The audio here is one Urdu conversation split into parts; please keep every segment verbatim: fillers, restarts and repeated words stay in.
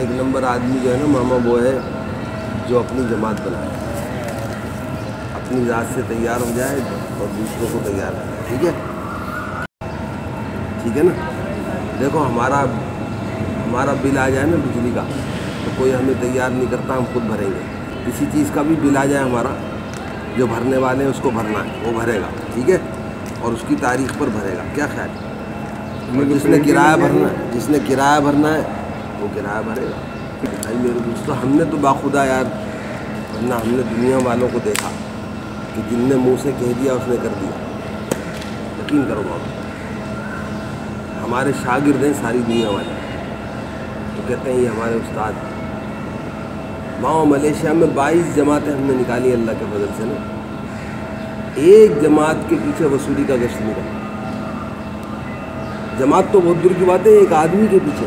ایک نمبر آدمی جو ہے نا ماما وہ ہے جو اپنی جماعت بنائے، اپنی ذات سے تیار ہو جائے اور دوسروں کو تیار کرے. ٹھیک ہے ٹھیک ہے نا. دیکھو ہمارا ہمارا بل آ جائے نا بجلی کا تو کوئی ہمیں تیار نہیں کرتا، ہم خود بھریں گے. کسی چیز کا بھی بل آ جائے ہمارا، جو بھرنے والے ہیں اس کو بھرنا ہے، وہ بھرے گا. ٹھیک ہے، اور اس کی تاریخ پر بھرے گا. کیا خیال ہے؟ جس نے کرایہ بھرنا ہے جس نے کرایہ بھرنا ہے وہ کرایہ بھرے گا. بھائی میرے دوستوں، ہم نے تو باخدا یار، ورنہ ہم نے دنیا والوں کو دیکھا کہ جن نے منہ سے کہہ دیا اس نے کر دیا. یقین کرو بابا، ہمارے شاگرد ہیں ساری دنیا والے، تو کہتے ہیں یہ ہمارے استاد. ماؤ ملیشیا میں بائیس جماعتیں ہم نے نکالی اللہ کے فضل سے نا. ایک جماعت کے پیچھے وصولی کا گشت نہیں کرتا. جماعت تو بہت دور کی بات ہے، ایک آدمی کے پیچھے.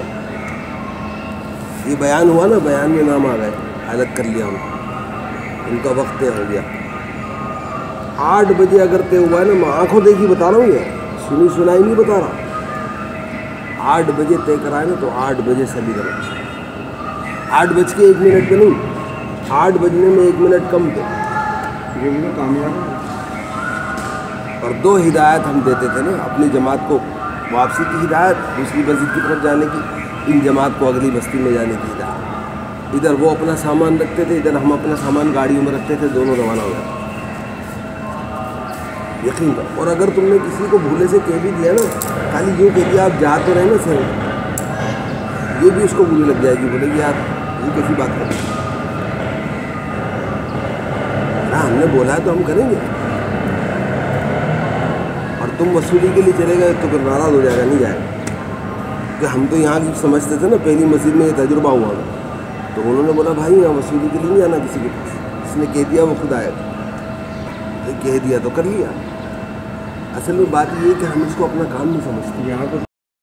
یہ بیان ہوا نا، بیان میں نام آ گئے، حالت کر لیا ان کو، ان کا وقت طے ہو گیا. آٹھ بجے اگر طے ہوا ہے نا، میں آنکھوں دیکھی بتا رہا ہوں، یہ سنی سنائی نہیں بتا رہا. آٹھ بجے طے کرائے نا تو آٹھ بجے سبھی کرو. آٹھ بج کے ایک منٹ پہ نہیں، آٹھ بجنے میں ایک منٹ کم پہ. اور دو ہدایت ہم دیتے تھے نا، اپنی جماعت کو واپسی کی ہدایت، دوسری مسجد کی طرف جانے کی، ان جماعت کو اگلی بستی میں جانے کی ہدایت. ادھر وہ اپنا سامان رکھتے تھے، ادھر ہم اپنا سامان گاڑیوں میں رکھتے تھے، دونوں روانہ ہو جاتے. یقین کرو. اور اگر تم نے کسی کو بھولے سے کہہ بھی دیا نا، خالی یوں کہہ دیا آپ جا تو رہے نا سر، یہ بھی اس کو بری لگ جائے گی، بولے گی یار یہ کیسی بات کریں. ہم نے بولا ہے تو ہم کریں گے. اور تم وصولی کے لیے چلے گئے تو پھر ناراض ہو جائے گا، نہیں جائے گا. کہ ہم تو یہاں کی سمجھتے تھے نا، پہلی مسجد میں یہ تجربہ ہوا تھا، تو انہوں نے بولا بھائی یہاں وصولی کے لیے نہیں آنا کسی کے پاس، جس نے کہہ دیا وہ خود آئے گا. کہہ دیا تو کر لیا. اصل میں بات یہ ہے کہ ہم اس کو اپنا کام نہیں سمجھتے. یہاں